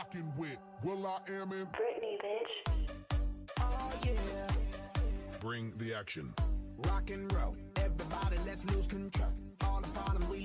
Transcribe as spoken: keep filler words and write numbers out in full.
rocking with Will I Am in Britney, bitch. Oh yeah. Bring the action. Rock and roll. Everybody, let's lose control. All the bottom we